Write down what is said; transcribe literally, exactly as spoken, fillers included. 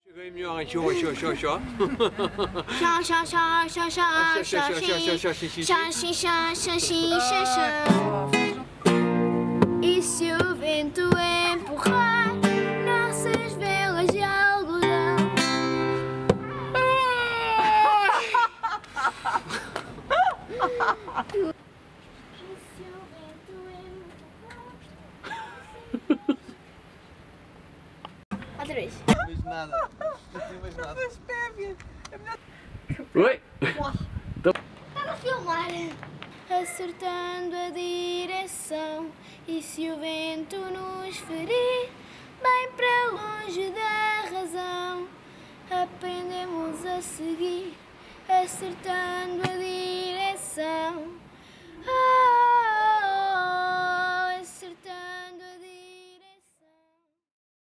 Cheguei melhor, show, show, show, show. Chá, chá, chá, chá, chá, chá, chá, chá, chá, chá, chá. E se o vento empurrar nossas velas de algodão? Outra vez. Não vejo nada. Não vejo nada. Oi? Está a filmar. Acertando a direção. E se o vento nos ferir?